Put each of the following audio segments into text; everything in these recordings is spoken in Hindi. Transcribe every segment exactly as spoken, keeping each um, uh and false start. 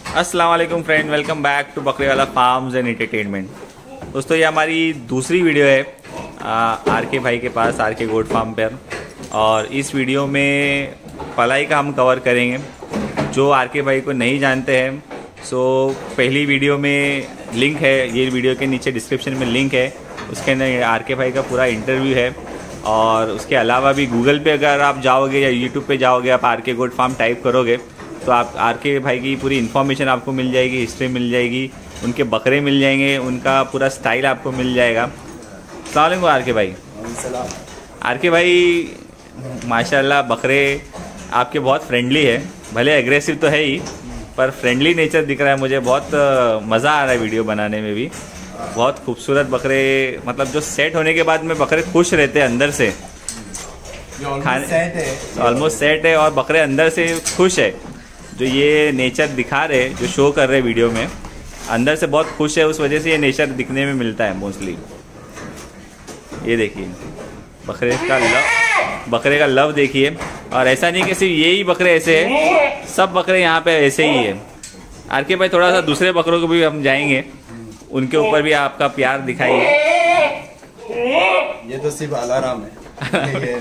अस्सलाम वालेकुम friend, welcome back to Bakriwala farms and entertainment. दोस्तों ये हमारी दूसरी वीडियो है आर के भाई के पास, आर के गोट फार्म पर। और इस वीडियो में पलाई का हम कवर करेंगे। जो आर के भाई को नहीं जानते हैं सो पहली वीडियो में लिंक है, ये वीडियो के नीचे डिस्क्रिप्शन में लिंक है, उसके अंदर आर के भाई का पूरा इंटरव्यू है। और उसके अलावा भी गूगल पे अगर आप जाओगे या यूट्यूब पे जाओगे, आप आर के गोट फार्म टाइप करोगे तो आप आर के भाई की पूरी इन्फॉर्मेशन आपको मिल जाएगी, हिस्ट्री मिल जाएगी, उनके बकरे मिल जाएंगे, उनका पूरा स्टाइल आपको मिल जाएगा। अस्सलाम वालेकुम आर के भाई। आर के भाई माशाल्लाह बकरे आपके बहुत फ्रेंडली है, भले एग्रेसिव तो है ही पर फ्रेंडली नेचर दिख रहा है मुझे। बहुत मज़ा आ रहा है वीडियो बनाने में भी। बहुत खूबसूरत बकरे, मतलब जो सेट होने के बाद में बकरे खुश रहते हैं अंदर से, खाने ऑलमोस्ट सेट है और बकरे अंदर से खुश है। जो ये नेचर दिखा रहे, जो शो कर रहे वीडियो में, अंदर से बहुत खुश है, उस वजह से ये नेचर दिखने में मिलता है मोस्टली। ये देखिए बकरे का लव, बकरे का लव देखिए। और ऐसा नहीं कि सिर्फ यही बकरे ऐसे हैं, सब बकरे यहाँ पे ऐसे ही है। आर के भाई थोड़ा सा दूसरे बकरों को भी हम जाएंगे, उनके ऊपर भी आपका प्यार दिखाइए। ये तो सिर्फ अलाराम है।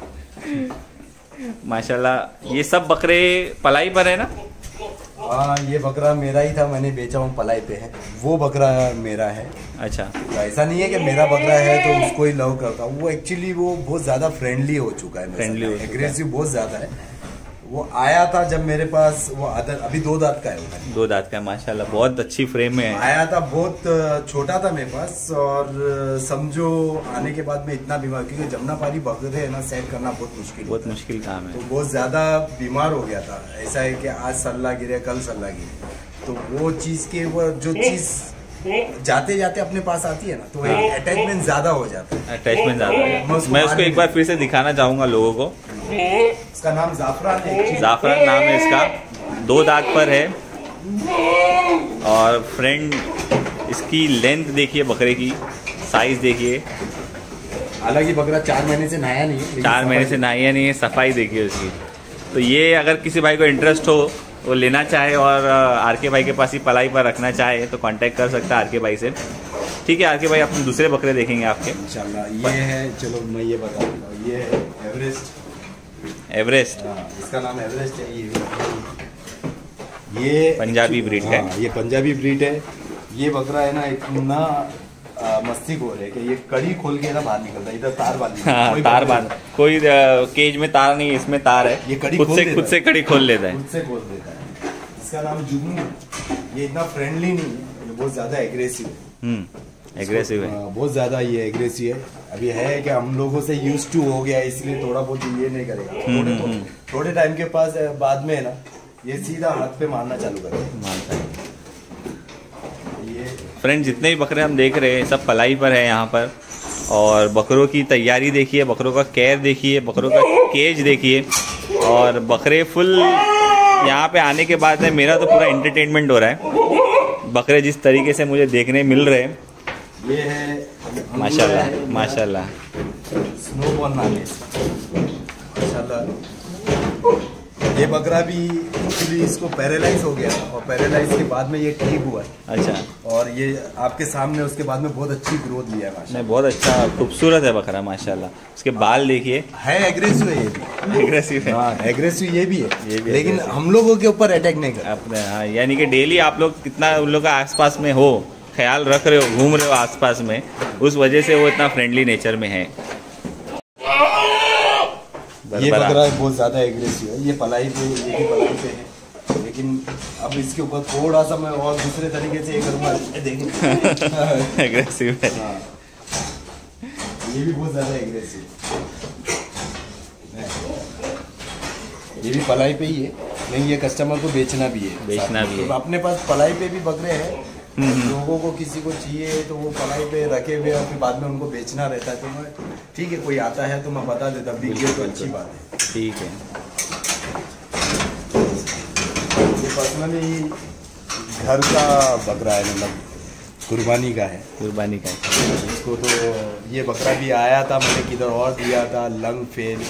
माशाल्लाह ये सब बकरे पलाई पर है ना? हाँ, ये बकरा मेरा ही था, मैंने बेचा हूँ, पलाई पे है। वो बकरा मेरा है। अच्छा, तो ऐसा नहीं है कि मेरा बकरा है तो उसको ही लव करता हूँ। वो एक्चुअली वो बहुत ज्यादा फ्रेंडली हो चुका है, फ्रेंडली, एग्रेसिव बहुत ज्यादा है। वो आया था जब मेरे पास, वो अदर अभी दो दांत का है, दो दांत का माशाल्लाह, बहुत अच्छी फ्रेम में है। आया था, बहुत छोटा था मेरे पास। और समझो आने के बाद में इतना बीमार, क्योंकि जमुनापारी बकरे है ना, सेट करना बहुत मुश्किल बहुत मुश्किल काम है। तो बहुत ज्यादा बीमार हो गया था। ऐसा है कि आज सल्ला गिरे, कल सल्ला गिरे, तो वो चीज के वो जो चीज जाते जाते अपने पास आती है ना, तो एक अटैचमेंट ज्यादा हो जाता है। अटैचमेंट ज्यादा है। मैं उसको एक बार फिर से दिखाना चाहूंगा लोगों को। इसका नाम जाफरान है, जाफरान नाम है इसका, दो दांत पर है। और फ्रेंड इसकी लेंथ देखिए, बकरे की साइज देखिए। हालांकि बकरा चार महीने से नहाया नहीं है, चार महीने से नहाया नहीं है, सफाई देखिए उसकी। तो ये अगर किसी भाई को इंटरेस्ट हो, वो लेना चाहे और आर के भाई के पास ही पलाई पर रखना चाहे तो कांटेक्ट कर सकता है आर के भाई से। ठीक है आर के भाई, अपने दूसरे बकरे देखेंगे आपके इंशाल्लाह। ये है, चलो मैं ये बता दूंगा, ये है एवरेस्ट। एवरेस्ट, इसका नाम एवरेस्ट है। ये ये पंजाबी ब्रीड है। ये पंजाबी ब्रीड है। ये बकरा है ना, इतना मस्ती को है कि ये कड़ी खोल के ना बाहर निकलता है। इधर तार बांध, हाँ, तार बांध, कोई केज में तार नहीं, इसमें तार है। ये कड़ी खुद से खुद से कड़ी खोल लेता है, खुद से खोल देता है। इसका नाम जुगनू। ये इतना फ्रेंडली नहीं है, ये बहुत ज्यादा एग्रेसिव है। हम्म एग्रेसिव है, बहुत ज्यादा ये एग्रेसिव है। अभी है कि हम लोगों से यूज टू हो गया, इसलिए थोड़ा बहुत ये नहीं करेगा। थोड़े थोड़े टाइम के पास बाद में है ना, ये सीधा हाथ पे मारना चालू करेगा। ये फ्रेंड जितने भी बकरे हम देख रहे हैं सब पलाई पर है यहाँ पर। और बकरों की तैयारी देखिए, बकरों का केयर देखिए, बकरों का केज देखिए। और बकरे फुल यहाँ पे आने के बाद में मेरा तो पूरा एंटरटेनमेंट हो रहा है। बकरे जिस तरीके से मुझे देखने मिल रहे हैं, ये है माशाल्लाह माशाल्लाह। स्नोबॉल नाम है माशाल्लाह। ये बकरा भी एक्चुअली इसको पैरालाइज हो गया और पैरालाइज के बाद में ये ठीक हुआ। अच्छा, और ये आपके सामने उसके बाद में बहुत अच्छी ग्रोथ लिया है माशाल्लाह। बहुत अच्छा खूबसूरत है बकरा माशाल्लाह। उसके बाल देखिए, है एग्रेसिव है, ये भी एग्रेसिव है। हाँ, एग्रेसिव ये भी है, ये भी लेकिन हम लोगों के ऊपर अटैक नहीं करता अपने। हाँ, यानी कि डेली आप लोग कितना उन लोग का आसपास में हो, ख्याल रख रहे हो, घूम रहे हो आसपास में, उस वजह से वो इतना फ्रेंडली नेचर में है। ये बकरा बहुत ज्यादा एग्रेसिव है। ये पलाई पे, ये भी पलाई पे है, लेकिन अब इसके ऊपर थोड़ा सा मैं और दूसरे तरीके से ये करूँगा, देखेंगे। एग्रेसिव है। हाँ, ये भी बहुत ज्यादा एग्रेसिव है। ये भी पलाई पे ही है, लेकिन ये कस्टमर को बेचना भी है, बेचना भी है। तो अपने पास पलाई पे भी बकरे हैं। लोगों को किसी को चाहिए तो वो पलाई पे रखे हुए और फिर बाद में उनको बेचना रहता है। तो मैं ठीक है, कोई आता है तो मैं बता देता, बिक गए तो अच्छी बात है। ठीक है, ये पर्सनली घर का बकरा है, मतलब कुर्बानी का है। कुर्बानी का है इसको तो ये बकरा भी आया था, मैंने किधर और दिया था, लंग फेल,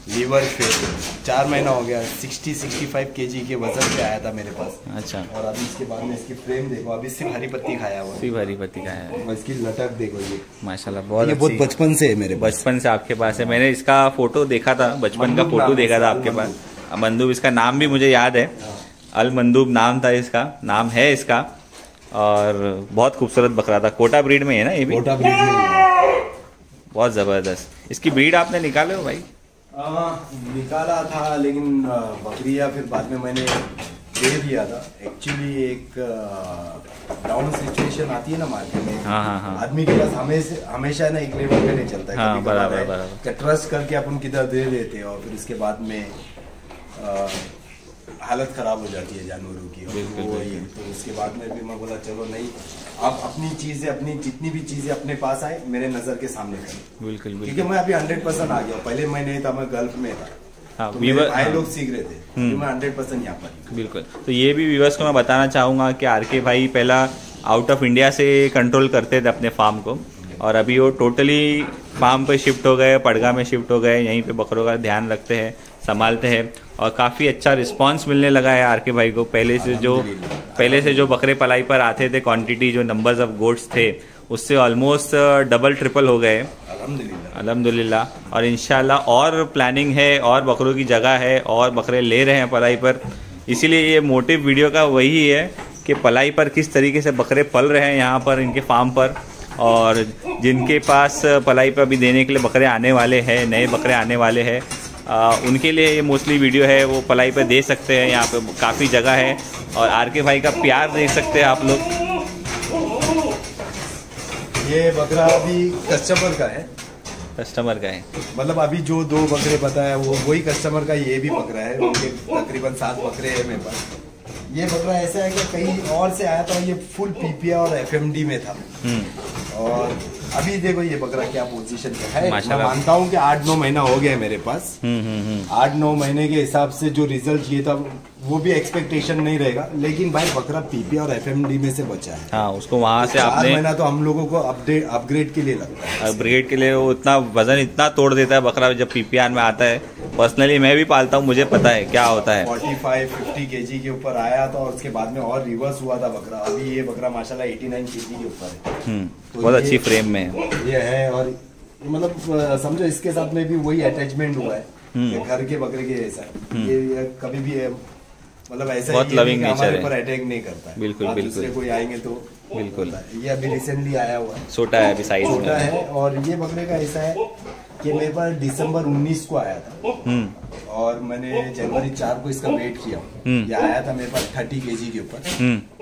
लीवर फेल, चार महीना हो गया, सिक्सटी सिक्सटी फाइव के जी के वजन पे आया था मेरे पास। अच्छा। और अभी इसके बाद में इसकी फ्रेम देखो, अभी सिर्फ हरी पत्ती खाया हुआ, सिर्फ हरी पत्ती खाया है। और इसकी लटक देखो, ये माशाल्लाह बहुत ये बहुत बचपन से है मेरे पास। बचपन से आपके पास है। मैंने इसका फोटो देखा था, बचपन का फोटो देखा था आपके पास। मंदूब, इसका नाम भी मुझे याद है, अल मंदूब नाम था इसका, नाम है इसका। और बहुत खूबसूरत बकरा था, कोटा ब्रीड में है ना ये भी? कोटा ब्रीड में, बहुत जबरदस्त। इसकी ब्रीड आपने निकाले हो भाई? आ, निकाला था, लेकिन बकरिया फिर बाद में मैंने दे दिया था। एक्चुअली एक डाउन सिचुएशन आती है ना मार्केट में। हाँ हाँ हाँ। आदमी के पास हमेशा हमेशा ना एक लेवल पे नहीं चलता है। हाँ, बराबर बराबर। ट्रस्ट करके अपन किधर दे देते हैं और फिर उसके बाद में आ, हालत खराब हो जाती है जानवरों की। बिल्कुल, वो बिल्कुल। तो उसके बाद में भी मैं बोला चलो नहीं, आप अपनी चीजें, अपनी जितनी भी चीजें अपने पास आए मेरे नजर के सामने करें। बिल्कुल बिल्कुल। क्योंकि मैं अभी हंड्रेड परसेंट आ गया, पहले मैं नहीं था, मैं गल्फ में था। हाँ, तो वीवर भाई हाँ, लोग सीख रहे थे, तो मैं हंड्रेड परसेंट यहाँ पर। बिल्कुल। तो ये भी व्यूअर्स को मैं बताना चाहूँगा कि आर के भाई पहला आउट ऑफ इंडिया से कंट्रोल करते थे अपने फार्म को, और अभी वो टोटली फार्म पे शिफ्ट हो गए, पड़गा में शिफ्ट हो गए, यहीं पे बकरों का ध्यान रखते हैं, संभालते हैं, और काफ़ी अच्छा रिस्पांस मिलने लगा है आर के भाई को। पहले से जो पहले से जो बकरे पलाई पर आते थे, क्वांटिटी जो नंबर्स ऑफ गोट्स थे, उससे ऑलमोस्ट डबल ट्रिपल हो गए अल्हम्दुलिल्लाह अल्हम्दुलिल्लाह। और इंशाल्लाह और प्लानिंग है, और बकरों की जगह है, और बकरे ले रहे हैं पलाई पर। इसीलिए ये मोटिव वीडियो का वही है कि पलाई पर किस तरीके से बकरे पल रहे हैं यहाँ पर इनके फार्म पर, और जिनके पास पलाई पर भी देने के लिए बकरे आने वाले हैं, नए बकरे आने वाले हैं, आ, उनके लिए ये मोस्टली वीडियो है, वो पलाई पर दे सकते हैं। यहाँ पे काफ़ी जगह है, और आर के भाई का प्यार देख सकते हैं आप लोग। ये बकरा अभी कस्टमर का है, कस्टमर का है, मतलब अभी जो दो बकरे बताया वो वही कस्टमर का ये भी बकरा है। उनके तकरीबन सात बकरे हैं मेरे पास। ये बकरा ऐसा है कि कहीं और से आया था, ये फुल पीपीआर और एफएमडी में था। और अभी देखो ये बकरा क्या पोजीशन पे है। मैं मानता हूँ कि आठ नौ महीना हो गया है मेरे पास। आठ नौ महीने के हिसाब से जो रिजल्ट ये था वो भी एक्सपेक्टेशन नहीं रहेगा, लेकिन भाई बकरा पीपीआर और एफएमडी में से बचा है। हाँ, उसको वहाँ से आपने महीना तो हम लोगों को अपडेट अपग्रेड के लिए लगता है। अपग्रेड के लिए वो इतना वजन इतना तोड़ देता है बकरा जब पीपीआर में आता है। पर्सनली मैं भी पालता हूँ, मुझे पता है क्या होता है। पैंतालीस पचास केजी के ऊपर आया था, और उसके बाद में और रिवर्स हुआ था बकरा। अभी ये बकरा माशाल्लाह नवासी केजी के ऊपर है। तो बहुत अच्छी फ्रेम में है ये है। और मतलब समझो इसके साथ में भी वही अटैचमेंट हुआ है कि घर के बकरे के जैसा। ये, ये कभी भी है, मतलब ऐसा बहुत लविंग नेचर है, पर अटैक नहीं करता है। बिल्कुल बिल्कुल। दूसरे कोई आएंगे तो बिल्कुल। ये अभी रिसेंटली आया हुआ है, छोटा है अभी साइज में, छोटा है। और ये बकरे का ऐसा है कि मेरे पास दिसंबर उन्नीस को आया था, और मैंने जनवरी चार को इसका वेट किया। ये आया था मेरे पास तीस केजी के ऊपर,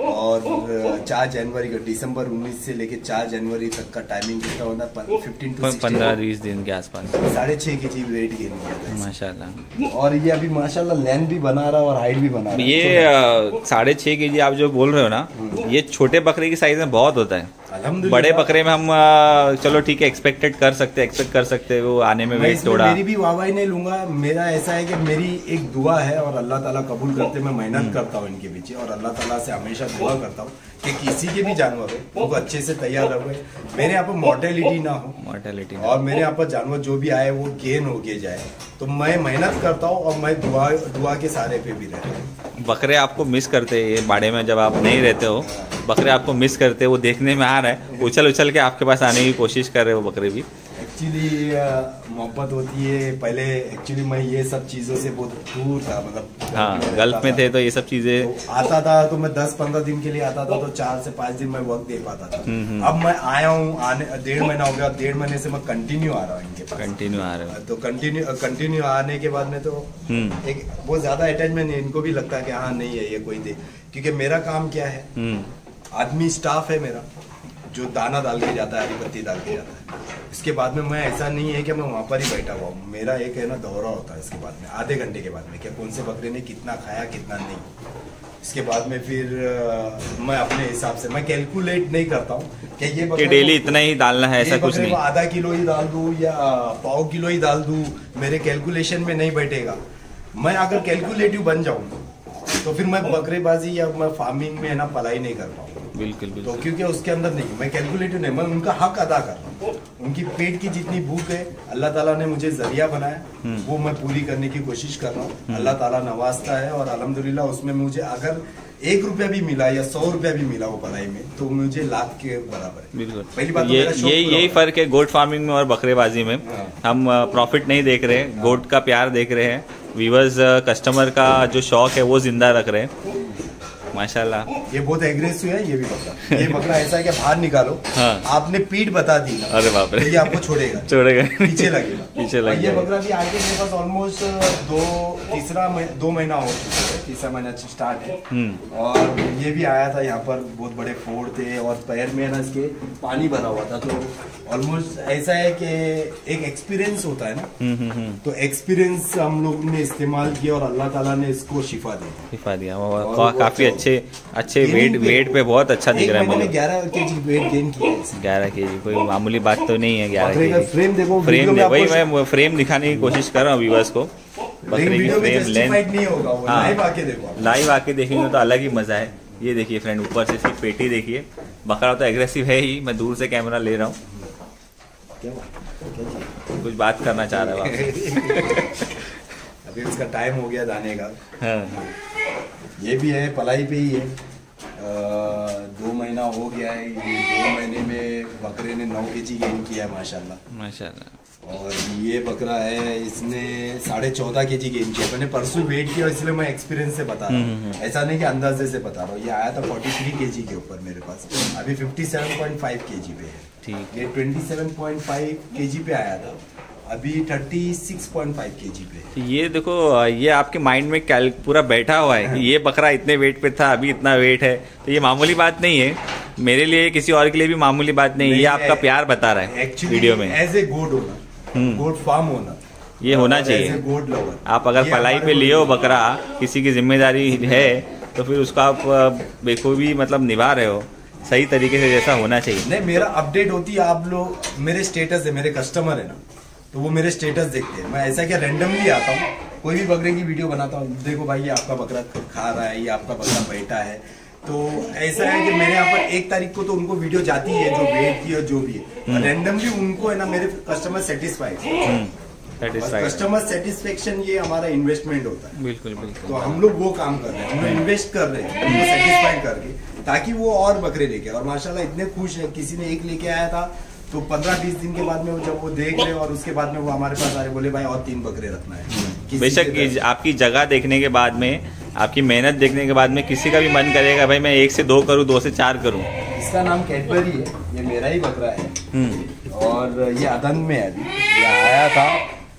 और चार जनवरी का, दिसंबर उन्नीस से लेके चार जनवरी तक का टाइमिंग कितना होता है, फिफ्टीन टू पंद्रह बीस दिन के आसपास साढ़े छह के जी वेट गेन किया था माशाल्लाह। और ये अभी माशाल्लाह लेंथ भी बना रहा है और हाइट भी बना रहा है। ये साढ़े छः के जी आप जो बोल रहे हो ना, ये छोटे बकरे की साइज में बहुत होता है। बड़े बकरे में हम आ, चलो ठीक है, एक्सपेक्टेड कर सकते हैं, एक्सपेक्ट कर सकते हैं वो आने में वेट थोड़ा। मेरी भी वाहवाही नहीं लूंगा, मेरा ऐसा है कि मेरी एक दुआ है और अल्लाह ताला कबूल करते, मैं मेहनत करता हूँ इनके पीछे, और अल्लाह ताला से हमेशा दुआ करता हूँ कि किसी के भी जानवर हो उनको अच्छे से तैयार रहे, मेरे यहाँ पर मॉर्टेलिटी ना हो, मॉर्टेलिटी और मेरे यहाँ पर जानवर जो भी आए वो गेन हो के जाए। तो मैं मेहनत करता हूँ, और मैं दुआ दुआ के सारे पे भी रहता हूँ। बकरे आपको मिस करते हैं, ये बाड़े में जब आप नहीं रहते हो, बकरे आपको मिस करते हैं, वो देखने में आ रहा है, उछल उछल के आपके पास आने की कोशिश कर रहे हो बकरे भी। एक्चुअली मोहब्बत होती है। पहले एक्चुअली मैं ये सब चीज़ों से बहुत दूर था, मतलब हाँ, गल्फ में थे तो ये सब चीज़ें तो आता था, तो मैं दस पंद्रह दिन के लिए आता था, तो चार से पाँच दिन मैं वक्त दे पाता था। अब मैं आया हूँ, आने डेढ़ महीना हो गया, डेढ़ महीने से मैं कंटिन्यू आ रहा हूँ इनके पास। कंटिन्यू आ रहे हो तो कंटिन्यू कंटिन्यू आने के बाद में तो एक बहुत ज्यादा अटैचमेंट इनको भी लगता है कि हाँ नहीं है ये कोई दे, क्योंकि मेरा काम क्या है, आदमी स्टाफ है मेरा जो दाना डाल के जाता है, हरी पत्ती डाल के जाता है। इसके बाद में मैं ऐसा नहीं है कि मैं वहाँ पर ही बैठा हुआ हूँ, मेरा एक है ना दौरा होता है इसके बाद में, आधे घंटे के बाद में, क्या कौन से बकरे ने कितना खाया कितना नहीं। इसके बाद में फिर आ, मैं अपने हिसाब से मैं कैलकुलेट नहीं करता हूँ कि ये कि डेली इतना ही डालना है, ऐसा कुछ नहीं, आधा किलो ही डाल दूँ या पाव किलो ही डाल दूँ, मेरे कैलकुलेशन में नहीं बैठेगा। मैं अगर कैलकुलेटिव बन जाऊँ तो फिर मैं बकरेबाजी या मैं फार्मिंग में है ना पलाई नहीं कर पाऊँ। बिल्कुल बिल्कुल। तो क्योंकि उसके अंदर नहीं, मैं कैलकुलेटिव नहीं, मैं उनका हक अदा कर रहा हूँ। उनकी पेट की जितनी भूख है अल्लाह ताला ने मुझे जरिया बनाया, वो मैं पूरी करने की कोशिश कर रहा हूँ। अल्लाह ताला नवाजता है और अल्हम्दुलिल्लाह उसमें मुझे अगर एक रुपया भी मिला या सौ रुपया भी मिला वो पढ़ाई में तो मुझे लाख के बराबर है। बिल्कुल। पहली बात ये ये यही फर्क है गोट फार्मिंग में और बकरेबाजी में। हाँ। हम प्रॉफिट नहीं देख रहे, हाँ। गोट का प्यार देख रहे हैं, व्यूअर्स कस्टमर का जो शौक है वो जिंदा रख रहे हैं। माशाल्लाह। ये बहुत एग्रेसिव है ये भी बकरा। ये बकरा ऐसा है कि बाहर निकालो, हाँ। आपने पीठ बता दी ना, अरे बाप रे, तो ये आपको छोड़ेगा छोड़ेगा पीछे लगेगा पीछे लगेगा। ये बकरा भी आगे मेरे पास ऑलमोस्ट दो तीसरा दो महीना हो चुका है, तीसरा महीना स्टार्ट है। और ये भी आया था यहाँ पर, बहुत बड़े फोड़ थे और पैर में ना इसके पानी भरा हुआ था। तो ऑलमोस्ट ऐसा है कि एक एक्सपीरियंस होता है ना, तो एक्सपीरियंस हम लोग ने इस्तेमाल किया और अल्लाह ताला ने इसको शिफा दी शिफा दिया काफी अच्छे अच्छे वेट वेट पे बहुत अच्छा दिख रहा है। मैंने ग्यारह केजी वेट गेन किया है। ग्यारह केजी कोई मामूली बात तो नहीं है। ग्यारह केजी फ्रेम देखो, फ्रेम दे, वही मैं फ्रेम दिखाने की कोशिश कर रहा हूँ व्यूअर्स को। बकरे की फ्रेम लेंथ नहीं होगा, वो लाइव आके देखो, लाइव आके देखेंगे तो अलग ही मजा है। ये देखिए फ्रेंड, ऊपर से इसकी पेटी देखिए। बकरा तो एग्रेसिव है ही, मैं दूर से कैमरा ले रहा हूँ। कुछ बात करना चाह रहा है अभी उसका टाइम हो गया जाने का। हाँ। ये भी है पलाई पे ही है, आ, दो महीना हो गया है। ये दो महीने में बकरे ने नौ केजी गेन किया है माशाल्लाह माशाल्लाह। और ये बकरा है, इसने साढ़े चौदह के जी गेन किया। मैंने परसों वेट किया इसलिए मैं एक्सपीरियंस से बता रहा हूँ, ऐसा नहीं कि अंदाजे से बता रहा हूँ। ये आया था तैंतालीस केजी के ऊपर मेरे पास, अभी सत्तावन पॉइंट पाँच केजी पे है। ठीक। ये सत्ताईस पॉइंट पाँच केजी पे आया था, अभी छत्तीस पॉइंट पाँच केजी पे। ये देखो, ये आपके माइंड में कैल पूरा बैठा हुआ है कि ये बकरा इतने वेट पे था, अभी इतना वेट है। तो ये मामूली बात नहीं है, मेरे लिए किसी और के लिए भी मामूली बात नहीं है। ये आपका प्यार बता रहा है वीडियो में। एज ए गोड ओनर, गोड फार्म ओनर ये होना चाहिए। गोड लवर, आप अगर पलाई पे लियो बकरा, किसी की जिम्मेदारी है तो फिर उसको आप बेखूबी मतलब निभा रहे हो सही तरीके से, जैसा होना चाहिए। नहीं, मेरा अपडेट होती है, आप लोग मेरे स्टेटस है, मेरे कस्टमर है ना, तो वो मेरे स्टेटस देखते हैं। मैं ऐसा क्या रैंडमली आता हूँ, कोई भी बकरे की वीडियो बनाता हूँ, देखो भाई ये आपका बकरा खा रहा है, ये आपका बकरा बैठा है। तो ऐसा है कि मेरे यहाँ पर एक तारीख को तो उनको वीडियो जाती है जो वेट की और जो भी है, रैंडमली उनको है ना मेरे कस्टमर सेटिस्फाइड कस्टमर सेटिस्फेक्शन, ये हमारा इन्वेस्टमेंट होता है। बिल्कुल बिल्कुल। तो हम लोग वो काम कर रहे हैं, हम लोग इन्वेस्ट कर रहे हैं उनको सेटिस्फाइड करके, ताकि वो और बकरे लेके। और माशाल्लाह इतने खुश है, किसी ने एक लेके आया था तो पंद्रह बीस दिन के बाद में वो जब वो देख रहे और उसके बाद में वो हमारे पास आ रहे, बोले भाई और तीन बकरे रखना है। बेशक आपकी जगह देखने के बाद में, आपकी मेहनत देखने के बाद में किसी का भी मन करेगा भाई मैं एक से दो करूं, दो से चार करूं। इसका नाम कैडबरी है, ये मेरा ही बकरा है और ये अदन में है। अभी ये आया था,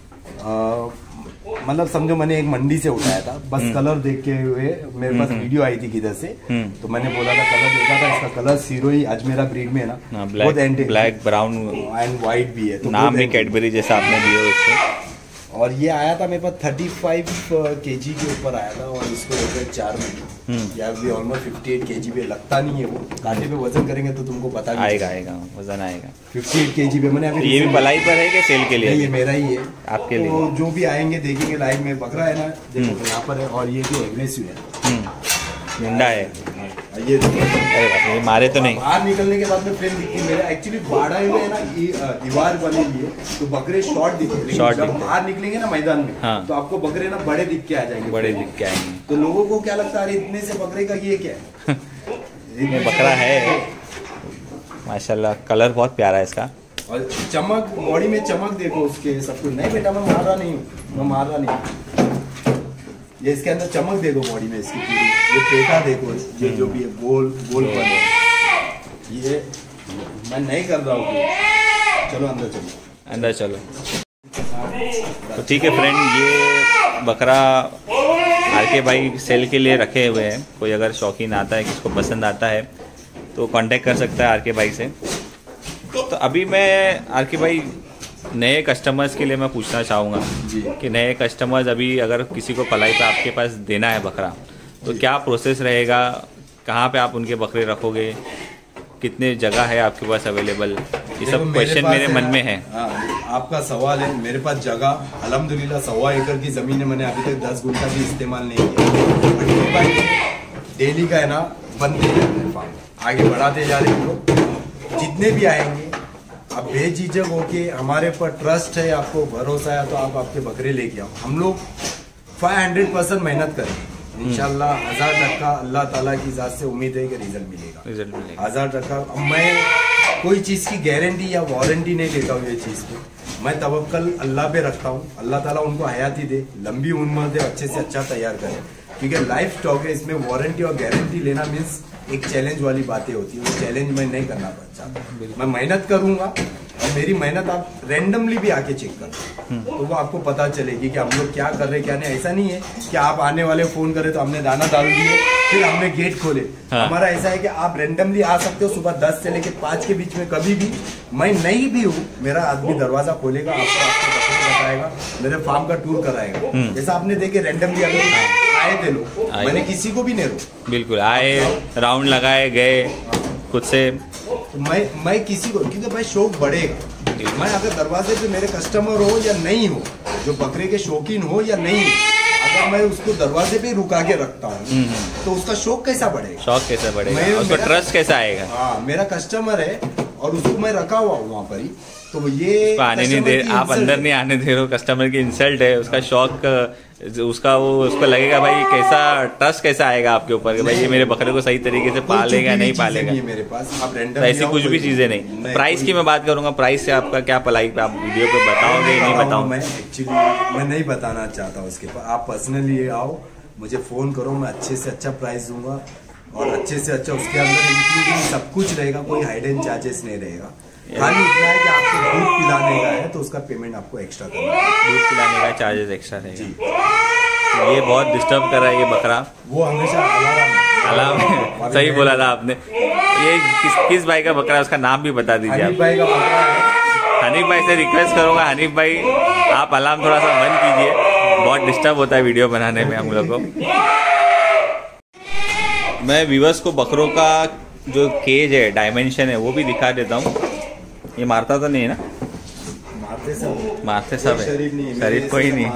मतलब समझो मैंने एक मंडी से उठाया था, बस कलर देख के हुए मेरे पास वीडियो आई थी किधर से, तो मैंने बोला था कलर देखा था, इसका कलर सिरोही अजमेरा ब्रीड में है ना, black black brown and white भी है, तो नाम भी कैडबरी जैसा आपने दिया इसको। और ये आया था मेरे पास पैंतीस केजी के ऊपर आया था और इसको हो गए चार महीने, या भी ऑलमोस्ट अट्ठावन केजी पे। लगता नहीं है वो, कांटे पे वजन करेंगे तो तुमको पता भी आएगा आएगा वजन आएगा। अट्ठावन केजी पे मैंने अभी। ये भी पलाई पर है कि सेल के लिए? ये मेरा ही है आपके तो लिए। जो भी आएंगे देखेंगे लाइव में बकरा है ना, देखो यहाँ पर है। और ये भी एग्रेसिव है, मुंडा है ये। अरे ये मारे तो नहीं। बाहर निकलने के बाद में फ्रेम दिखती है मेरा, एक्चुअली बाड़ा हुए है ना दीवार बनी हुई है तो बकरे शॉर्ट दिखते हैं। जब बाहर निकलेंगे ना मैदान में, हाँ। तो आपको बकरे ना बड़े दिख के आ जाएंगे, बड़े दिख के आएंगे। तो लोगों को क्या लगता है इतने से बकरे का ये क्या है? ये बकरा है माशाल्लाह, कलर बहुत प्यारा है इसका। और चमक, बॉडी में चमक देखो उसके सब कुछ। नहीं बेटा मैं मार रहा नहीं हूँ, मैं मार रहा नहीं। ये इसके अंदर चमक देखो बॉडी में इसकी पूरी, ये पेटा देखो, ये जो भी है गोल गोल पर है। ये मैं नहीं कर रहा हूँ, चलो अंदर चलो अंदर चलो। तो ठीक है फ्रेंड, ये बकरा आर के भाई सेल के लिए रखे हुए हैं। कोई अगर शौकीन आता है, किसको पसंद आता है तो कांटेक्ट कर सकता है आर के भाई से। तो अभी मैं आर के भाई नए कस्टमर्स के लिए मैं पूछना चाहूँगा कि नए कस्टमर्स अभी अगर किसी को पलाई पे आपके पास देना है बकरा, तो क्या प्रोसेस रहेगा, कहाँ पे आप उनके बकरे रखोगे, कितने जगह है आपके पास अवेलेबल, ये सब क्वेश्चन मेरे मन में है। हाँ, आपका सवाल है। मेरे पास जगह अल्हम्दुलिल्लाह सवा एकड़ की ज़मीन है, मैंने अभी तक दस गुंठा भी इस्तेमाल नहीं किया। डेली का है ना बनते जा रहे फार्म, आगे बढ़ाते जा रहे हैं लोग। जितने भी आएंगे आप बेझिझक होके हमारे पर ट्रस्ट है, आपको भरोसा है तो आप आपके बकरे लेके आओ। हम लोग पाँच सौ परसेंट मेहनत करेंगे इंशाल्लाह। हजार टक्का अल्लाह ताला की जात से उम्मीद है कि रिजल्ट मिलेगा, रिजल्ट मिलेगा हजार टक्का। मैं कोई चीज की गारंटी या वारंटी नहीं लेता हूँ ये चीज की, मैं तवक्कल अल्लाह पे रखता हूँ। अल्लाह ताला उनको हयाती दे, लंबी उम्र दे, अच्छे से अच्छा तैयार करे, क्योंकि लाइफ स्टॉक है, इसमें वारंटी और गारंटी लेना मीन्स एक चैलेंज वाली बातें होती है। वो चैलेंज मैं नहीं करना चाहता। मैं मेहनत करूंगा और मेरी मेहनत आप रैंडमली भी आके चेक कर तो वो आपको पता चलेगी कि हम लोग क्या कर रहे क्या नहीं। ऐसा नहीं है कि आप आने वाले फोन करे तो हमने दाना डाल दिए फिर हमने गेट खोले। हाँ। हमारा ऐसा है कि आप रैंडमली आ सकते हो सुबह दस से लेके पाँच के बीच में कभी भी। मैं नहीं भी हूँ, मेरा आदमी दरवाजा खोलेगा, आपको आपको बताएगा, मेरे फार्म का टूर कराएगा। जैसा आपने देखे रैंडमली अगर आए थे लोग, मैंने किसी को भी नहीं रोका, बिल्कुल आए राउंड लगाए गए खुद से। तो मैं मैं किसी को, क्योंकि भाई शौक बढ़ेगा। मैं अगर दरवाजे पे मेरे कस्टमर हो या नहीं हो, जो बकरे के शौकीन हो या नहीं हो, अगर मैं उसको दरवाजे पे रुका के रखता हूँ तो उसका शौक कैसा बढ़ेगा, शौक कैसा बढ़ेगा, उसका ट्रस्ट कैसा आएगा। हाँ, मेरा कस्टमर है और उसको मैं रखा हुआ हूँ वहाँ पर ही, तो ये आने नहीं दे, आप अंदर नहीं आने दे रहे हो, कस्टमर की इंसल्ट है। उसका शौक, उसका वो उसको लगेगा भाई कैसा ट्रस्ट कैसा आएगा आपके ऊपर कि भाई ये मेरे बकरे को सही तरीके से पालेगा नहीं पालेगा। मेरे पास आप तो ऐसी कुछ भी चीजें नहीं। प्राइस की मैं बात करूंगा, प्राइस से आपका क्या पलाई पे आप वीडियो पे बताओगे नहीं बताओ? मैं एक्चुअली मैं नहीं बताना चाहता उसके पर। आप पर्सनली आओ, मुझे फोन करो, मैं अच्छे से अच्छा प्राइस दूंगा और अच्छे से अच्छा उसके अंदर इंक्लूडिंग सब कुछ रहेगा, कोई हाइडन चार्जेस नहीं रहेगा। खाली इतना है कि आपको दूध पिलाने का है तो उसका पेमेंट आपको एक्स्ट्रा करना है, दूध पिलाने का चार्जेस एक्स्ट्रा रहेगा। ये बहुत डिस्टर्ब कर रहा है ये बकरा, वो हमेशा अलार्म अलार्म सही बोला था आपने। ये किस किस भाई का बकरा है उसका नाम भी बता दीजिए। हनीफ भाई का बकरा है। हनीफ भाई से रिक्वेस्ट करूंगा, हनीफ भाई आप अलार्म थोड़ा सा बंद कीजिए, बहुत डिस्टर्ब होता है वीडियो बनाने में हम लोग को। मैं व्यूअर्स को बकरों का जो केज है, डायमेंशन है, वो भी दिखा देता हूँ। ये मारता तो नहीं है ना? मारते सब मारते सब है, शरीफ कोई नहीं।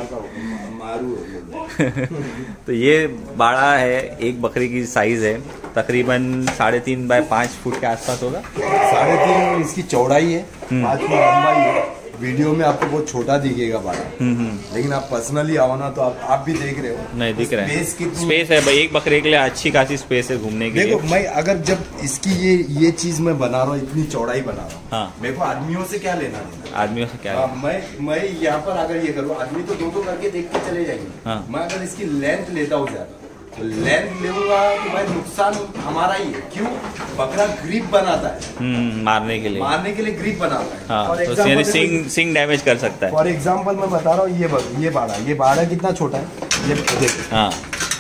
मारू तो ये बाड़ा है, एक बकरी की साइज है तकरीबन साढ़े तीन बाय पाँच फुट के आसपास होगा। साढ़े तीन इसकी चौड़ाई है, पाँच फुट लंबाई है। वीडियो में आपको बहुत छोटा दिखेगा बाड़ा, लेकिन आप पर्सनली आओ ना तो आप आप भी देख रहे हो। नहीं दिख रहा है, स्पेस है भाई, एक बकरे के लिए अच्छी खासी स्पेस है घूमने के लिए। देखो मैं अगर जब इसकी ये ये चीज मैं बना रहा हूँ, इतनी चौड़ाई बना रहा हूँ, हाँ। मेरे को आदमियों से क्या लेना देना, आदमियों से क्या लेना? मैं मैं यहाँ पर अगर ये करूँ, आदमी तो दो दो करके देख के चले जाएंगे। हाँ। मैं अगर इसकी लेंथ लेता हूँ ज्यादा, तो लेंथ लूंगा तो भाई नुकसान हमारा ही है। क्यों? बकरा ग्रिप बनाता है मारने के लिए, मारने के लिए ग्रिप बनाता है। हाँ, तो यानी सिंग सिंग डैमेज कर सकता है। फॉर एग्जांपल मैं बता रहा हूँ, ये ये बाड़ा ये बाड़ा कितना छोटा है, ये देखो। हाँ,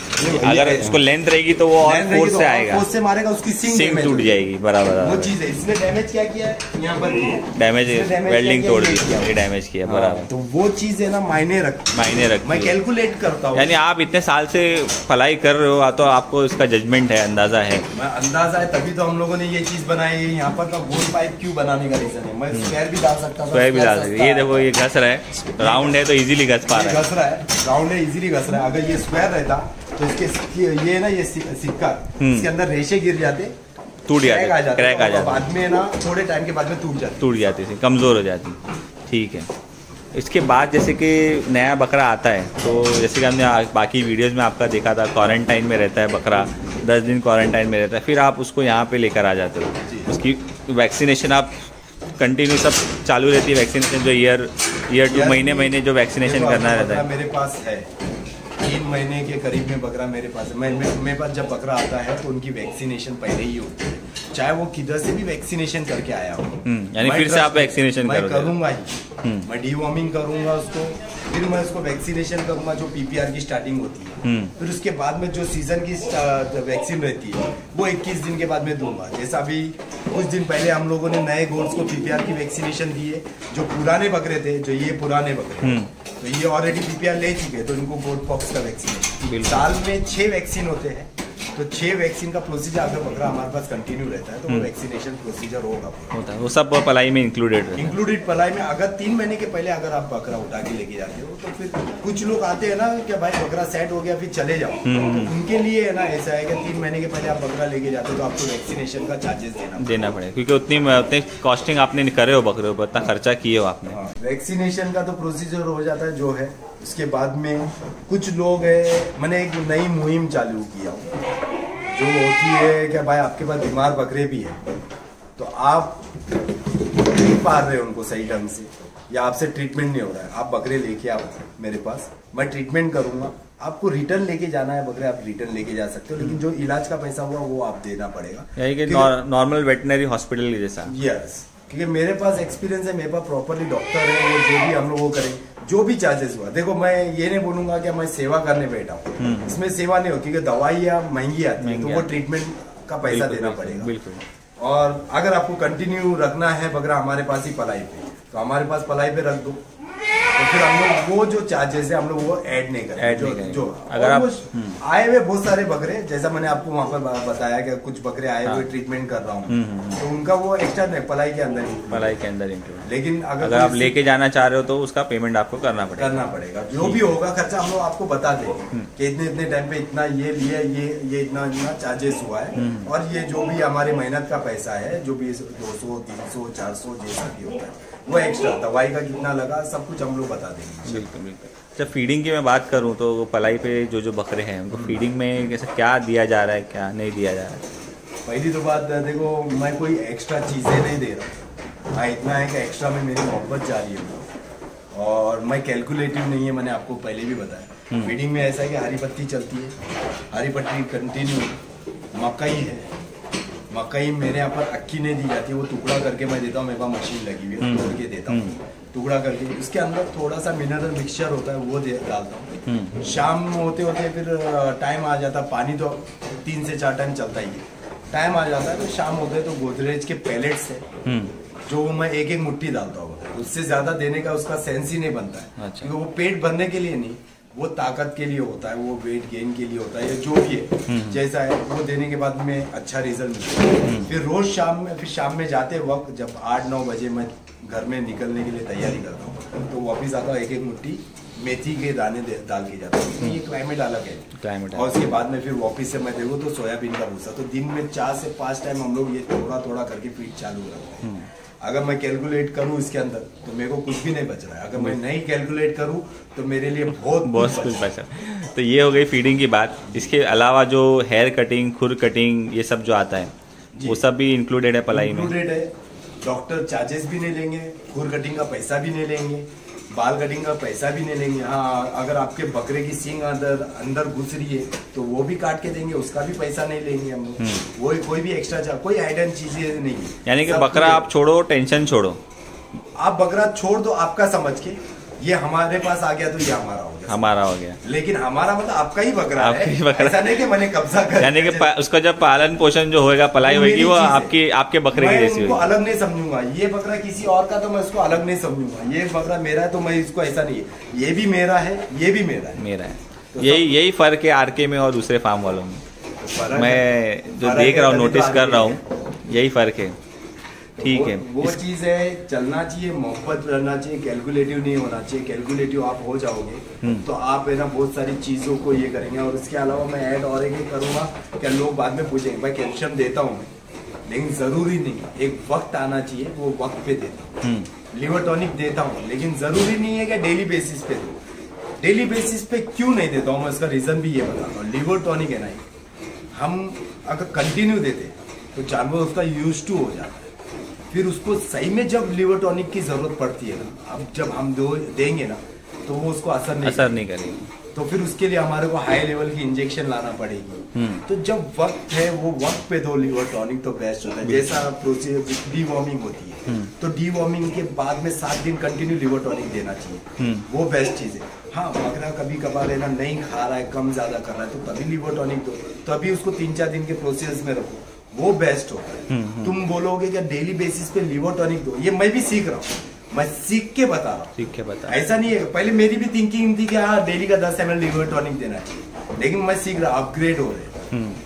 अगर इसको लेंथ रहेगी तो वो और फोर्स से आएगा, फोर्स से मारेगा, उसकी सिंग सिंग टूट जाएगी। बराबर, वो चीज है। इसने डैमेज क्या किया है, यहाँ पर डैमेज, वेल्डिंग तोड़ दी, ये डैमेज किया। बराबर, तो वो चीज है ना, मायने रख मायने रख मैं कैलकुलेट करता हूँ। यानी आप इतने साल से पढ़ाई कर रहे हो तो आपको इसका जजमेंट है, अंदाजा है। मैं अंदाजा है, तभी तो हम लोगों ने ये चीज बनाई है। यहाँ पर का गोल पाइप क्यों बनाने का रीजन है, मैं स्क्वायर भी डाल सकता हूँ, स्क्वायर भी डाल सकता। ये देखो ये घस रहा है, राउंड है तो इजीली घस पा रहा है, घस रहा है, राउंड है इजीली घस रहा है। अगर ये स्क्वायर रहता तो इसके ये ना ये सिक्का, इसके अंदर रेशे गिर जाते, टूट जाते, क्रैक आ जाते, बाद में ना थोड़े टाइम के बाद में टूट जाती टूट जाती थी, कमजोर हो जाती। ठीक है, इसके बाद जैसे कि नया बकरा आता है तो जैसे कि हमने बाकी वीडियोस में आपका देखा था, क्वारंटाइन में रहता है बकरा, दस दिन क्वारंटाइन में रहता है, फिर आप उसको यहाँ पे लेकर आ जाते हो। उसकी वैक्सीनेशन आप कंटिन्यू सब चालू रहती है, वैक्सीनेशन जो ईयर ईयर टू महीने महीने जो वैक्सीनेशन करना रहता है। मेरे पास है तीन महीने के करीब में बकरा मेरे पास है। मैं मेरे पास जब बकरा आता है तो उनकी वैक्सीनेशन पहले ही होती है, चाहे वो किधर से भी वैक्सीनेशन करके आया हो। यानी फिर से आप वैक्सीनेशन मैं करूंगा ही, मैं डीवॉर्मिंग करूंगा उसको, फिर मैं उसको वैक्सीनेशन करूंगा जो पीपीआर की स्टार्टिंग होती है। फिर उसके बाद में जो सीजन की वैक्सीन रहती है वो इक्कीस दिन के बाद में दूंगा। जैसा अभी कुछ दिन पहले हम लोगों ने नए गोड्स को पीपीआर की वैक्सीनेशन दी है। जो पुराने बकरे थे, जो ये पुराने बकरे तो ये ऑलरेडी पीपीआर ले चुके हैं, तो इनको गोड पॉक्स का वैक्सीनेशन साल में छह वैक्सीन होते हैं। तो छह वैक्सीन का प्रोसीजर अगर बकरा हमारे पास कंटिन्यू रहता है तो वो वैक्सीनेशन प्रोसीजर होगा होता है, वो सब पलाई में इंक्लूडेड है। इंक्लूडेड पलाई में। अगर तीन महीने के पहले अगर आप बकरा उठा के लेके जाते हो तो फिर कुछ लोग आते हैं ना कि भाई बकरा सेट हो गया फिर चले जाओ, तो उनके लिए है ना ऐसा है कि तीन महीने के पहले आप बकरा लेके जाते हो तो आपको वैक्सीनेशन का चार्जेस देना देना पड़ेगा, क्योंकि उतनी उतनी कॉस्टिंग आपने करे हो बकरे पर, इतना खर्चा किए हो आपने। हाँ, वैक्सीनेशन का तो प्रोसीजर हो जाता है जो है। उसके बाद में कुछ लोग है, मैंने एक नई मुहिम चालू किया जो होती है कि भाई आपके पास बीमार बकरे भी है तो आप नहीं पाल रहे उनको सही ढंग से या आपसे ट्रीटमेंट नहीं हो रहा है, आप बकरे लेके आओ मेरे पास, मैं ट्रीटमेंट करूंगा। आपको रिटर्न लेके जाना है बकरे, आप रिटर्न लेके जा सकते हो, लेकिन जो इलाज का पैसा हुआ वो आप देना पड़ेगा, यानी कि नॉर्मल वेटनरी हॉस्पिटल जैसा। यस, क्योंकि मेरे पास एक्सपीरियंस है, मेरे पास प्रॉपरली डॉक्टर है, वो जो भी हम लोग वो करें, जो भी चार्जेस हुआ। देखो मैं ये नहीं बोलूंगा कि मैं सेवा करने बैठा हूँ, इसमें सेवा नहीं हो, क्योंकि दवाई या महंगी आती है तो वो ट्रीटमेंट का पैसा देना पड़ेगा। बिल्कुल। और अगर आपको कंटिन्यू रखना है बकरा हमारे पास ही पलाई पे, तो हमारे पास पलाई पे रख दो, तो फिर हम लोग वो जो चार्जेस है हम लोग वो ऐड नहीं करें। जो, जो अगर आप आए हुए बहुत सारे बकरे, जैसा मैंने आपको वहाँ पर बताया कि कुछ बकरे आए हुए ट्रीटमेंट कर रहा हूँ, तो उनका वो एक्स्ट्रा नहीं, पलाई के अंदर ही पलाई के अंदर इंक्लूड। लेकिन अगर, अगर आप लेके जाना चाह रहे हो तो उसका पेमेंट आपको करना पड़ेगा करना पड़ेगा जो भी होगा खर्चा हम लोग आपको बता देंगे कि इतने इतने टाइम पे इतना ये लिया, ये ये इतना इतना चार्जेस हुआ है, और ये जो भी हमारी मेहनत का पैसा है, जो भी दो सौ तीन सौ चार सौ जैसा भी होता है वो एक्स्ट्रा, दवाई का कितना लगा सब कुछ हम लोग बता देंगे। बिल्कुल बिल्कुल। जब फीडिंग की मैं बात करूं तो पलाई पे जो जो बकरे हैं उनको फीडिंग में कैसे क्या दिया जा रहा है, क्या नहीं दिया जा रहा है? पहली तो बात देखो, मैं कोई एक्स्ट्रा चीज़ें नहीं दे रहा हूँ, हाँ इतना है कि एक्स्ट्रा में मेरी मोहब्बत जारी है और मैं कैलकुलेटिव नहीं है, मैंने आपको पहले भी बताया। फीडिंग में ऐसा है कि हरी पत्ती चलती है, हरी पत्ती कंटिन्यू, मकई है, मकई मेरे यहाँ पर अक्की नहीं दी जाती, वो टुकड़ा करके मैं देता हूँ, मेरे पास मशीन लगी हुई है, तोड़ के देता हूँ, टुकड़ा करके। उसके अंदर थोड़ा सा मिनरल मिक्सचर होता है वो दे डालता हूँ। शाम होते होते फिर टाइम आ जाता, पानी तो तीन से चार टाइम चलता ही है, टाइम आ जाता है तो शाम होते तो गोदरेज के पैलेट्स है जो मैं एक एक मुट्ठी डालता हूँ, उससे ज्यादा देने का उसका सेंस ही नहीं बनता है। अच्छा। क्योंकि वो पेट भरने के लिए नहीं, वो ताकत के लिए होता है, वो वेट गेन के लिए होता है, या जो भी है जैसा है वो देने के बाद में अच्छा रिजल्ट मिलता है। फिर रोज शाम में, फिर शाम में जाते वक्त जब आठ नौ बजे मैं घर में निकलने के लिए तैयारी करता हूँ तो वापिस आता हूँ, एक एक मुट्ठी मेथी के दाने डाल के जाता हूँ। ये क्लाइमेट अलग है, क्लाइमेट और उसके बाद में फिर वापिस से मैं देखूँ तो सोयाबीन का भूसा, तो दिन में चार से पाँच टाइम हम लोग ये थोड़ा थोड़ा करके फीड चालू करते हैं। अगर मैं कैलकुलेट करूं इसके अंदर तो मेरे को कुछ भी नहीं बच रहा है, अगर मैं नहीं कैलकुलेट करूं तो मेरे लिए बहुत बहुत कुछ बचा। तो ये हो गई फीडिंग की बात। इसके अलावा जो हेयर कटिंग, खुर कटिंग, ये सब जो आता है वो सब भी इंक्लूडेड है पलाई में? इंक्लूडेड है। डॉक्टर चार्जेस भी नहीं लेंगे, खुर कटिंग का पैसा भी नहीं लेंगे, बाल कटिंग का पैसा भी नहीं लेंगे। हाँ, अगर आपके बकरे की सींग अंदर अंदर घुस रही है तो वो भी काट के देंगे, उसका भी पैसा नहीं लेंगे हम लोग। वो कोई भी एक्स्ट्रा चार्ज, कोई आइडन चीजें नहीं है। यानी कि बकरा आप छोड़ो, टेंशन छोड़ो, आप बकरा छोड़ दो आपका समझ के, ये हमारे पास आ गया तो ये हमारा हो गया, हमारा हो गया। लेकिन हमारा मतलब आपका ही बकरा आपका है, ही बकरा। ऐसा नहीं कि मैंने कब्जा कर, यानी कि उसका जब पालन पोषण जो होएगा, पलाई होगी, वो आपकी आपके बकरे की जैसी होगी। अलग नहीं समझूंगा, ये बकरा किसी और का तो मैं उसको अलग नहीं समझूंगा। ये बकरा मेरा है तो मैं इसको ऐसा नहीं है, ये भी मेरा है, ये भी मेरा है, मेरा है। तो यही यही फर्क है आरके में और दूसरे फार्म वालों में। मैं जो देख रहा हूँ, नोटिस कर रहा हूँ, यही फर्क है। ठीक है, वो इस... चीज है, चलना चाहिए, मोहब्बत रहना चाहिए, कैलकुलेटिव नहीं होना चाहिए। कैलकुलेटिव आप हो जाओगे तो आप है ना बहुत सारी चीजों को ये करेंगे। और इसके अलावा मैं ऐड और एक करूंगा, क्या लोग बाद में पूछेंगे भाई कैल्शियम देता हूँ, लेकिन जरूरी नहीं, एक वक्त आना चाहिए, वो वक्त पे देता हूँ। लिवर टॉनिक देता हूँ, लेकिन जरूरी नहीं है कि डेली बेसिस पे दो। डेली बेसिस पे क्यों नहीं देता हूँ मैं, इसका रीजन भी ये बताता हूँ। लिवर टॉनिक है ना, हम अगर कंटिन्यू देते तो जानवर उसका यूज टू हो जाता है, फिर उसको सही में जब लिवर टॉनिक की जरूरत पड़ती है ना, अब जब हम दो देंगे ना तो वो उसको असर नहीं असर नहीं करेगी, तो फिर उसके लिए हमारे को हाई लेवल की इंजेक्शन लाना पड़ेगी। तो जब वक्त है वो वक्त पे दो लिवर टॉनिक तो बेस्ट होता है। जैसा प्रोसीजर डी वॉर्मिंग होती है तो डी वॉर्मिंग के बाद में सात दिन कंटिन्यू लिवर टॉनिक देना चाहिए, वो बेस्ट चीज है। हाँ, बकरा कभी कभार लेना नहीं खा रहा है, कम ज्यादा कर रहा है, तो तभी लिवर टॉनिक दो, तभी उसको तीन चार दिन के प्रोसेस में रखो, वो बेस्ट होता है। तुम बोलोगे कि डेली बेसिस पे लिवर टॉनिक दो, ये मैं भी सीख रहा हूँ, मैं सीख के बता रहा हूँ, सीख के बता। ऐसा नहीं है, पहले मेरी भी थिंकिंग थी कि हाँ डेली का दस एम एल लिवर टॉनिक देना चाहिए, लेकिन मैं सीख रहा, अपग्रेड हो रहे हैं।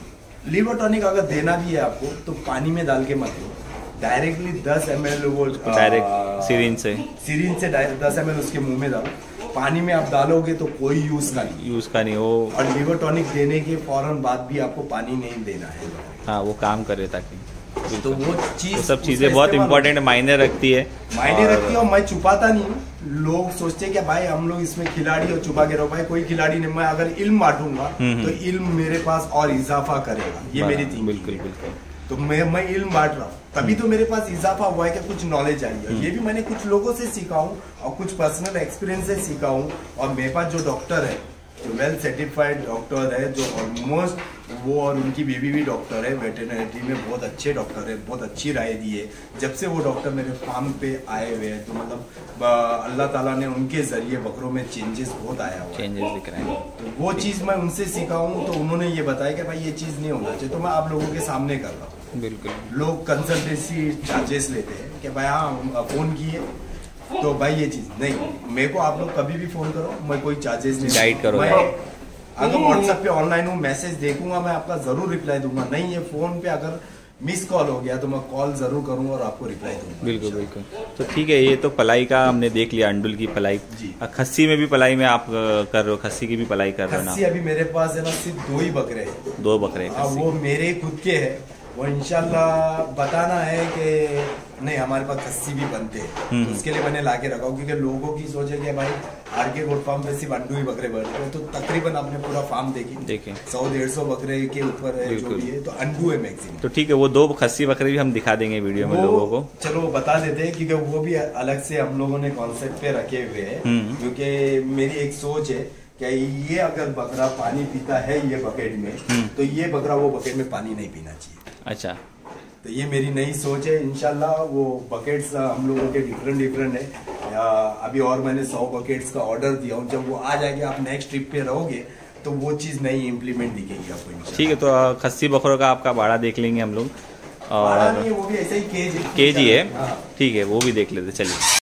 लीवर टॉनिक अगर देना भी है आपको तो पानी में डाल के मत लो, डायरेक्टली दस एम एल वो डायरेक्ट सिरिंज से सिरिंज से दस एम एल उसके मुंह में डालो। पानी में आप डालोगे तो कोई यूज का नहीं यूज का नहीं वो। और लीवर टॉनिक देने के फौरन बाद भी आपको पानी नहीं देना है। हाँ वो काम करे ताकि तो वो चीज, वो सब चीजें बहुत इंपॉर्टेंट मायने रखती है मायने रखती है। और मैं छुपाता नहीं हूँ। लोग सोचते हैं कि भाई हम लोग इसमें खिलाड़ी और छुपा के रहो, भाई कोई खिलाड़ी नहीं। मैं अगर इल्म बांटूंगा तो इल्म मेरे पास और इजाफा करेगा, ये मेरी थिंकिंग। बिल्कुल बिल्कुल। तो मैं मैं इल्म बांट रहा हूँ, तभी तो मेरे पास इजाफा हुआ है कि कुछ नॉलेज आई है। ये भी मैंने कुछ लोगों से सीखा हूँ और कुछ पर्सनल एक्सपीरियंस से सीखा हूँ। और मेरे पास जो डॉक्टर है, जो वेल सर्टिफाइड डॉक्टर है, जो ऑलमोस्ट वो और उनकी बीवी भी डॉक्टर है, वेटरनरी में बहुत अच्छे डॉक्टर है, बहुत अच्छी राय दी है। जब से वो डॉक्टर मेरे फार्म पे आए हुए हैं तो मतलब अल्लाह ताला ने उनके जरिए बकरों में चेंजेस बहुत आया हुआ है, चेंजेस दिख रहे हैं। तो वो चीज़ मैं उनसे सीखा हूँ। तो उन्होंने ये बताया कि भाई ये चीज़ नहीं होना चाहिए, तो मैं आप लोगों के सामने कर रहा हूँ। बिल्कुल। लोग कंसल्टेंसी चार्जेस लेते हैं कि भाई हाँ फ़ोन किए तो भाई ये चीज़ नहीं, मेरे को आप लोग कभी भी फ़ोन करो, मैं कोई चार्जेस नहीं गाइड करो। मैं अगर व्हाट्सएप पे ऑनलाइन हूँ, मैसेज देखूंगा, मैं आपका जरूर रिप्लाई दूंगा। नहीं ये फोन पे अगर मिस कॉल हो गया तो मैं कॉल जरूर करूंगा और आपको रिप्लाई दूंगा। बिल्कुल बिल्कुल। तो ठीक है, ये तो पलाई का हमने देख लिया, अंडुल की पलाई। खस्सी में भी पलाई में आप कर रहे हो, खस्सी की भी पलाई कर रहे हो ना? खस्सी अभी मेरे पास है ना सिर्फ दो ही बकरे हैं। दो बकरे? वो मेरे खुद के है, वो इंशाल्लाह बताना है कि नहीं हमारे पास खस्सी भी बनते हैं, तो उसके लिए मैंने ला के रखा हूँ। क्योंकि लोगों की सोच है कि भाई आर के गोट फार्म पे सिर्फ अंडू ही बकरे बनते हैं, तो तकरीबन आपने पूरा फार्म देखी देखे सौ डेढ़ सौ बकरे के ऊपर है जो भी है, तो अंडू है मैक्सिमम। तो ठीक है, वो दो खस्सी बकरे भी हम दिखा देंगे वीडियो में लोगों को। चलो बता देते हैं, क्योंकि वो भी अलग से हम लोगों ने कॉन्सेप्ट पे रखे हुए हैं। क्योंकि मेरी एक सोच है कि ये अगर बकरा पानी पीता है ये बकेट में, तो ये बकरा वो बकेट में पानी नहीं पीना चाहिए। अच्छा, तो ये मेरी नई सोच है। इंशाल्लाह वो बकेट्स हम लोगों के डिफरेंट डिफरेंट है। अभी और मैंने सौ बकेट्स का ऑर्डर दिया हूँ। जब वो आ जाएंगे, आप नेक्स्ट ट्रिप पे रहोगे तो वो चीज़ नई इम्प्लीमेंट दिखेगी आपको। ठीक है, तो खस्सी बकरों का आपका बाड़ा देख लेंगे हम लोग। और नहीं, वो भी ऐसा ही केज केज ही है। ठीक है, वो भी देख लेते। चलिए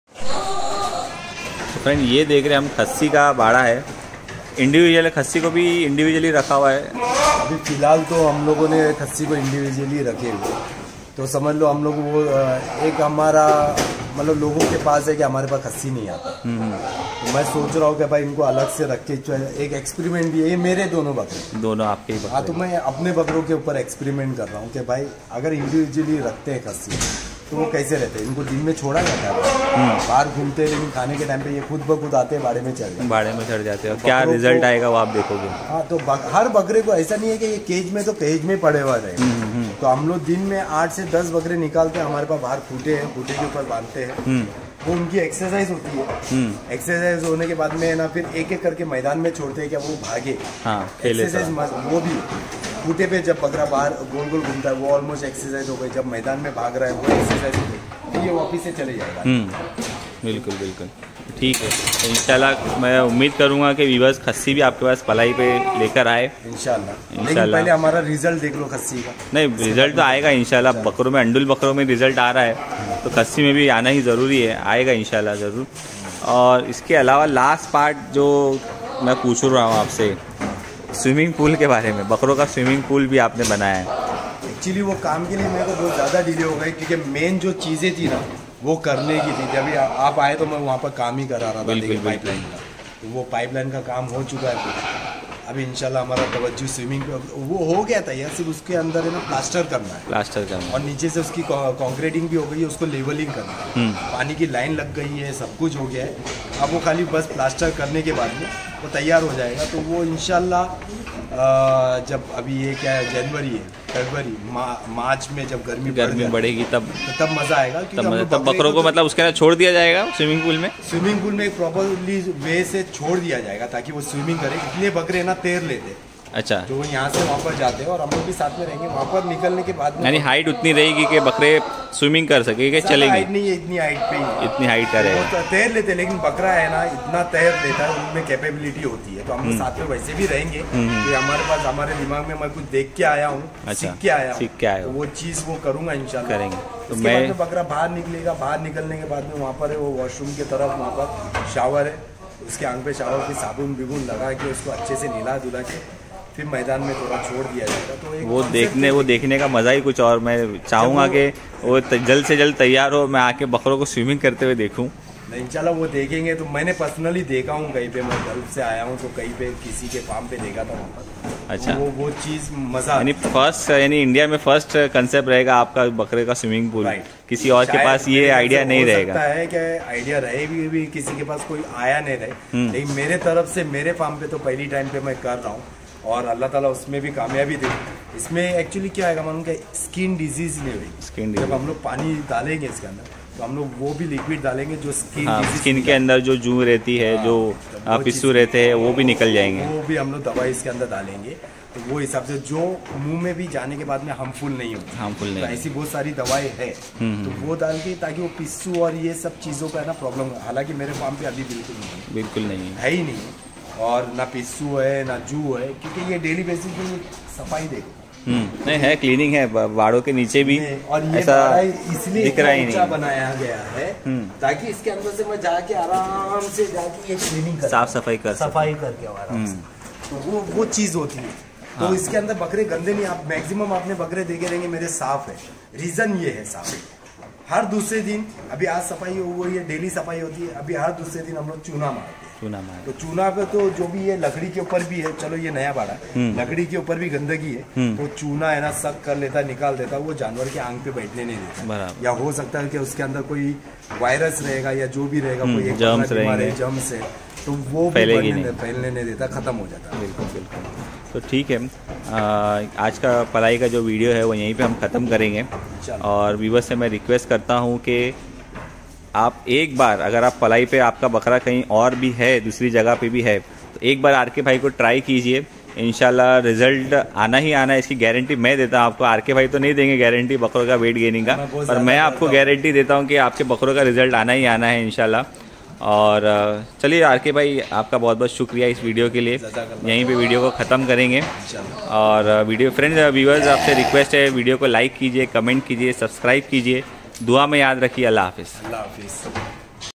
तो फ्रेंड, ये देख रहे हैं हम, खस्सी का बाड़ा है। इंडिविजुअल खस्सी को भी इंडिविजुअली रखा हुआ है। अभी फिलहाल तो हम लोगों ने खस्सी को इंडिविजुअली रखे हुए, तो समझ लो हम लोग वो एक हमारा मतलब लोगों के पास है कि हमारे पास खस्सी नहीं आता। तो मैं सोच रहा हूँ कि भाई इनको अलग से रख के एक एक्सपेरिमेंट भी है। ये मेरे दोनों बकरे, दोनों आपके ही बकरे। हाँ, तो मैं अपने बकरों के ऊपर एक्सपेरिमेंट कर रहा हूँ कि भाई अगर इंडिविजुअली रखते हैं खस्सी तो वो कैसे रहते हैं। इनको दिन में छोड़ा जाता है, बाहर घूमते हैं, लेकिन खाने के टाइम पे ये खुद ब खुद आते हैं, बाड़े में चढ़ जाते हैं। बाड़े में चढ़ जाते हैं। क्या रिजल्ट आएगा वो आप देखोगे। हाँ, तो हर बकरे को ऐसा नहीं है कि ये केज में तो केज में पड़े हुआ रहे। तो हम लोग दिन में आठ से दस बकरे निकालते हैं, हमारे पास बाहर खूटे हैं, खूटे के ऊपर बांधते हैं। वो उनकी एक्सरसाइज होती है। एक्सरसाइज होने के बाद में ना फिर एक एक करके मैदान में छोड़ते हैं कि वो भागे। हाँ, एक्सरसाइज वो भी खूटे पे जब बकरा बाहर गोल गोल घूमता है वो ऑलमोस्ट एक्सरसाइज हो गई। जब मैदान में भाग रहा है वो एक्सरसाइज हो गई, तो ये वापिस से चले जाएगा। बिल्कुल बिल्कुल, ठीक है। इंशाल्लाह मैं उम्मीद करूंगा कि वीवर्स खस्सी भी आपके पास पलाई पे लेकर आए इंशाल्लाह। इंशाल्लाह पहले हमारा रिजल्ट देख लो खस्सी का। नहीं, रिजल्ट तो आएगा इंशाल्लाह। बकरों में, अंडुल बकरों में रिजल्ट आ रहा है, तो खस्सी में भी आना ही ज़रूरी है, आएगा इंशाल्लाह ज़रूर। और इसके अलावा लास्ट पार्ट जो मैं पूछ रहा हूँ आपसे, स्विमिंग पूल के बारे में। बकरों का स्विमिंग पूल भी आपने बनाया है। एक्चुअली वो काम के लिए मेरे को बहुत ज़्यादा डिले हो गई, क्योंकि मेन जो चीज़ें थी ना वो करने की थी। जब आप आए तो मैं वहाँ पर काम ही करा रहा था पाइपलाइन का, तो वो पाइपलाइन का काम हो चुका है। अभी इंशाल्लाह हमारा तवज्जो स्विमिंग पे वो हो गया था यार। सिर्फ उसके अंदर है ना प्लास्टर करना है, प्लास्टर करना और नीचे से उसकी कंक्रीटिंग भी हो गई है, उसको लेवलिंग करना है, पानी की लाइन लग गई है, सब कुछ हो गया है। अब वो खाली बस प्लास्टर करने के बाद में वो तैयार हो जाएगा। तो वो इंशाल्लाह जब अभी ये क्या है, जनवरी है, फरवरी, मार्च में जब गर्मी गर्मी बढ़ेगी तब तो तब मज़ा आएगा। तब, तब बकरों को मतलब उसके अंदर छोड़ दिया जाएगा स्विमिंग पूल में। स्विमिंग पूल में एक प्रॉपरली वे से छोड़ दिया जाएगा ताकि वो स्विमिंग करे। इतने बकरे ना तैर लेते। अच्छा, जो यहाँ से वहाँ पर जाते हैं और हम लोग भी साथ में रहेंगे। वहाँ पर निकलने के बाद यानी हाइट उतनी रहेगी कि बकरे स्विमिंग कर सकेंगे, चलेंगे। हाइट नहीं है, इतनी हाइट पे ही इतनी हाइट का रहेगा। तो तैर लेते, लेकिन बकरा है ना इतना तैर लेता है, उनमें कैपेबिलिटी होती है। तो हम लोग साथ में वैसे भी रहेंगे कि हमारे पास, हमारे दिमाग में मैं कुछ देख के आया हूँ, सीख के आया सीख के आया हूँ, वो चीज़ वो करूँगा इंशाल्लाह करेंगे। तो मैं बकरा बाहर निकलेगा, बाहर निकलने के बाद में वहाँ पर है वो वॉशरूम की तरफ, वहाँ पर शावर है, उसके आंख पे शावर की साबुन बिबुन लगा के उसको अच्छे से नहला धुला के फिर मैदान में थोड़ा छोड़ दिया जाएगा। तो एक वो देखने वो देखने का मज़ा ही कुछ और। मैं चाहूँगा कि वो जल्द से जल्द तैयार हो, मैं आके बकरों को स्विमिंग करते हुए देखूँ। नहीं चला वो देखेंगे। तो मैंने पर्सनली देखा हूँ कहीं पे, मैं गल्फ से आया हूँ तो कहीं पे किसी के फार्म पे देखा था वहाँ पर। अच्छा, तो वो वो चीज़ मज़ा, यानी फर्स्ट यानी इंडिया में फर्स्ट कंसेप्ट रहेगा आपका बकरे का स्विमिंग पूल। किसी और के पास ये आइडिया नहीं रहेगा। हो सकता है कि आइडिया रहे भी, भी किसी के पास कोई आया नहीं रहे, लेकिन मेरे तरफ से मेरे फार्म पे तो पहली टाइम पे मैं कर रहा हूँ और अल्लाह ताला उसमें भी कामयाबी दे। इसमें एक्चुअली क्या आएगा मालूम, क्या स्किन डिजीज नहीं हुई। स्किन जब हम लोग पानी डालेंगे इसके अंदर तो हम लोग वो भी लिक्विड डालेंगे जो स्किन हाँ, स्किन के अंदर जो जू रहती है, हाँ, जो पिस्सू रहते हैं वो भी निकल जाएंगे। वो भी हम लोग दवाई इसके अंदर डालेंगे तो वो हिसाब से जो मुंह में भी जाने के बाद में हार्मफुल नहीं होती। हार्मफुल नहीं, तो ऐसी बहुत सारी दवाई है तो वो डाल के ताकि वो पिस्सू और ये सब चीज़ों का ना प्रॉब्लम। हालांकि मेरे फार्म पे अभी बिल्कुल नहीं बिल्कुल नहीं है ही नहीं, और ना पिस्सू है ना जू है, क्योंकि ये डेली बेसिस पे सफाई देखो। नहीं है, क्लीनिंग है बाड़ों के नीचे भी, और ये ऐसा इसलिए दिख रहा ही नहीं बनाया गया है ताकि इसके अंदर से मैं जाके आराम से जाके ये क्लीनिंग कर साफ सफाई कर सफाई करके आराम से। तो वो वो चीज़ होती है। तो हाँ। इसके अंदर बकरे गंदे नहीं, आप मैक्सिमम आपने बकरे देखे रहेंगे मेरे साफ है। रीजन ये है साफ है। हर दूसरे दिन, अभी आज सफाई हो रही है, डेली सफाई होती है, अभी हर दूसरे दिन हम लोग चूना मारते हैं। चूना मार तो चूना पे तो जो भी ये लकड़ी के ऊपर भी है, चलो ये नया बाड़ा, लकड़ी के ऊपर भी गंदगी है तो चूना है ना सक कर लेता, निकाल देता, वो जानवर के आंख पे बैठने नहीं देता। या हो सकता है कि उसके अंदर कोई वायरस रहेगा या जो भी रहेगा, कोई जर्म्स रहेंगे, जर्म्स है तो वो फैलेगी नहीं, फैलने नहीं देता, खत्म हो जाता है। बिल्कुल बिल्कुल। तो ठीक है, आ, आज का पलाई का जो वीडियो है वो यहीं पे हम ख़त्म करेंगे। और व्यूअर्स से मैं रिक्वेस्ट करता हूँ कि आप एक बार, अगर आप पलाई पे आपका बकरा कहीं और भी है, दूसरी जगह पे भी है, तो एक बार आर के भाई को ट्राई कीजिए। इंशाल्लाह रिजल्ट आना ही आना है, इसकी गारंटी मैं देता हूँ आपको। आर के भाई तो नहीं देंगे गारंटी बकरों का वेट गेनिंग का, पर मैं आपको गारंटी देता हूँ कि आपके बकरों का रिजल्ट आना ही आना है इंशाल्लाह। और चलिए आर के भाई, आपका बहुत बहुत शुक्रिया इस वीडियो के लिए। यहीं पे वीडियो को ख़त्म करेंगे। और वीडियो फ्रेंड्स व्यूअर्स, आपसे रिक्वेस्ट है, वीडियो को लाइक कीजिए, कमेंट कीजिए, सब्सक्राइब कीजिए, दुआ में याद रखिए। अल्लाह हाफिज़। अल्लाह हाफिज़।